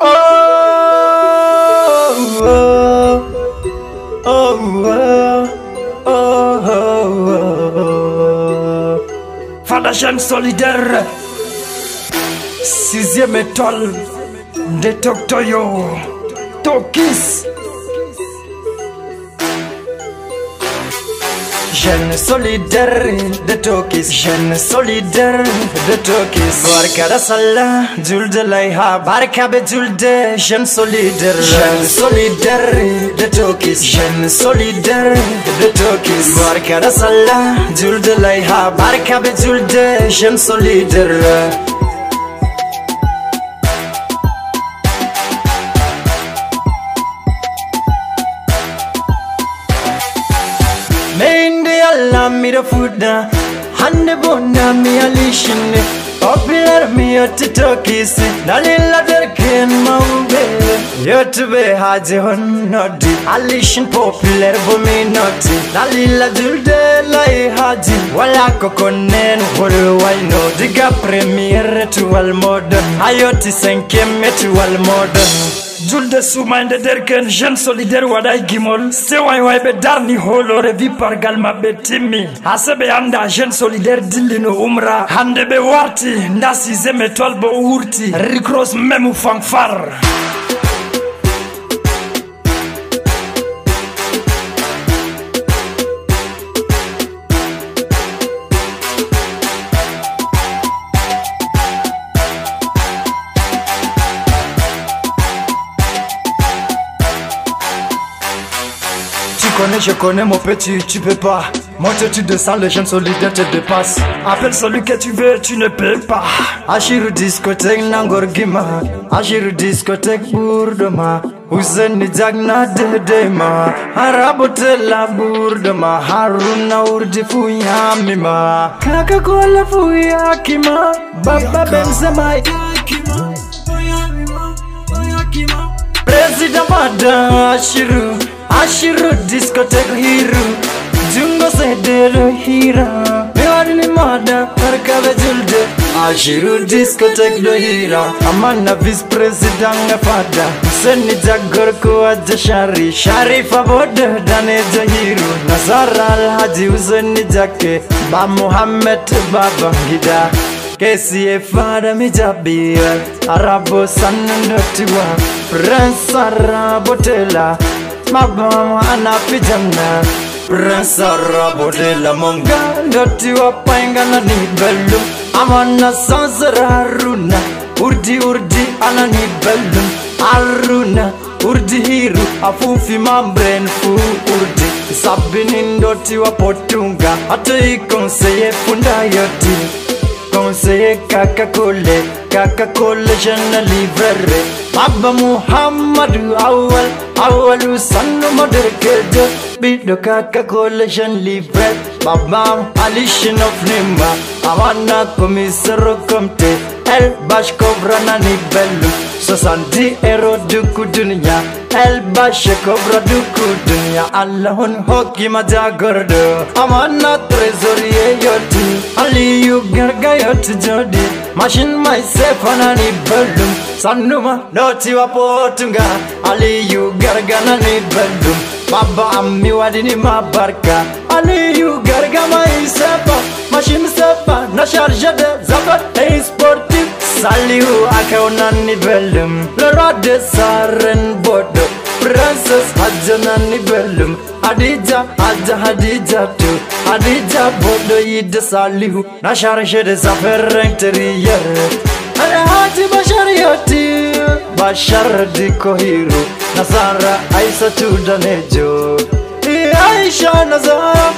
Fondation solidaire, 6e étoile de Toktoyo, Tokis. Jeune solidaire de Tokis, jeune solidaire de Tokis. Barkada Salah, Julde Laiha, Barkabe Julde, jeune solidaire de Tokis, jeune solidaire de Tokis. Barkada Salah, Julde Laiha, Barkabe Julde, jeune solidaire. Allah mi da fuda hande bona mi alishin popular mi Tokis dalila derken maube youtube haje honnodi alishin popular bo mi noti dalila julde lai haji wala kokonen hol wayno diga premier tuwal modern ayoti 5e tuwal modern julde soumande derken jeune solidaire waday gimol se way be darni holore vi pargal mabbe timmi hasabe anda jeune solidaire dillino umra hande be warti nda 6e étoile bo wurti ricross memu fanfar. Je connais mon petit, tu peux pas. Moi tu descends, les jeunes solidaires te dépassent. Appelle celui que tu veux, tu ne peux pas. Achiru discothèque Nangorgima, Achiru discothèque Bourdema, Ouzeni Jagna Dedema, Arabote la Bourdema, Haruna Urdi Fuyamima, Kaka-Cola Fuyakima, Baba Benzema, Président Mada Achiru discothèque hero, Jungo Sedero hero, Mewadini Mada, Barkabe Julde. Achiru discothèque do hero, Amana vice-président Fada, Seni Jagorko Aja Sharif Aboda, Dane Jahiru, Nazara Al-Haji Uzeni Jake, Ba Mohammed Baba Gida, KCA Fada Mijabir, Arabo Sanandotiwa, Prince Arabotela, Mabama anapijamna Prince Arabotela monga ndoti wapainga na nibelu amana sansara Haruna urdi anani belu Haruna urdi hiru afufi mambren fu urdi sabini ndoti wapotunga ato ikonseye funda yoti conseiller Kaka-Cola jeune livrere Baba Muhammadu Awalu Sanu Maderkedo Bido Kaka-Cola jeune livrere Baba Alishin of Nimba Amana Komisaro Komte El Bash Cobra Nani Bellu 70 ero duku dunia El Bash Cobra duku dunia Allahun hoki majagordo Amana trezorier yoti Aliyu garga yoti jodi Machine myself anani bellum Sanuma noti wapotunga Aliyu garga nani bellum Baba ammi wadini mabarka Aliyu garga myself Machine sepa na charge de zabat Hey sportif Salihu akaunani bellum Le roi de Saren Bodo Princess Hajanani bellum Hadija Hadija tu Hadija Bodo yide Salihu Na charge des affaires intérieures Haji Bashar Diko Hero Nazara Aisa Tudanejo Aisha Nazara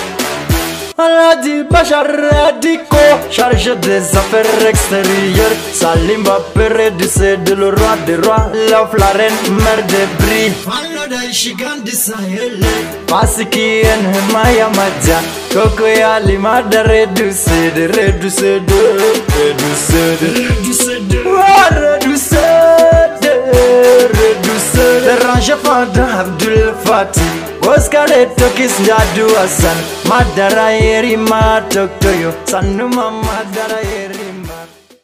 Haji Bashar Diko Charge des affaires extérieures Salimba Pere du de le roi des rois Love la reine mère de bris Faloda Shigandi Sahele Pasiki en Maya Maja Koko ya limada reduce Range Fada Abdul Fatih Oscar Tokis Jadu Hassan Madara Yeri Ma Toktoyo Sanuma Madara Yeri